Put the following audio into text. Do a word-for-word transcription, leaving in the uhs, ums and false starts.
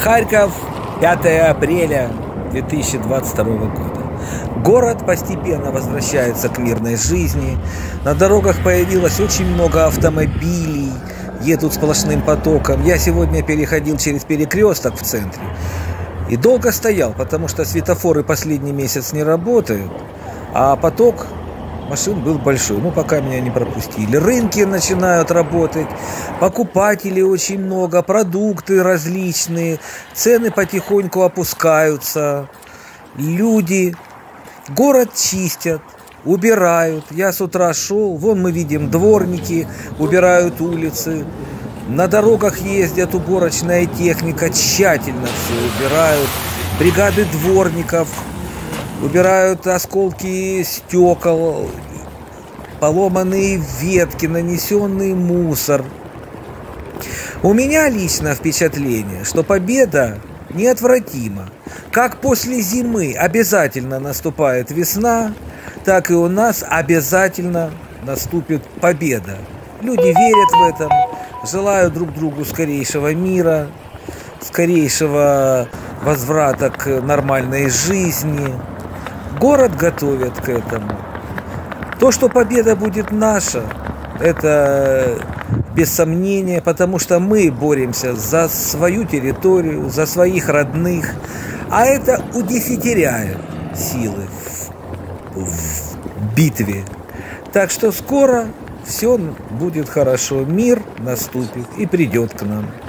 Харьков, пятое апреля две тысячи двадцать второго года. Город постепенно возвращается к мирной жизни. На дорогах появилось очень много автомобилей, едут сплошным потоком. Я сегодня переходил через перекресток в центре и долго стоял, потому что светофоры последний месяц не работают, а поток машин был большой. Ну, пока меня не пропустили. Рынки начинают работать, покупателей очень много, продукты различные, цены потихоньку опускаются, люди, город чистят, убирают. Я с утра шел, вон мы видим, дворники убирают улицы, на дорогах ездят уборочная техника, тщательно все убирают, бригады дворников убирают осколки стекол, поломанные ветки, нанесенный мусор. У меня лично впечатление, что победа неотвратима. Как после зимы обязательно наступает весна, так и у нас обязательно наступит победа. Люди верят в это, желают друг другу скорейшего мира, скорейшего возврата к нормальной жизни. Город готовят к этому. То, что победа будет наша, это без сомнения, потому что мы боремся за свою территорию, за своих родных, а это удесятеряет силы в, в битве. Так что скоро все будет хорошо, мир наступит и придет к нам.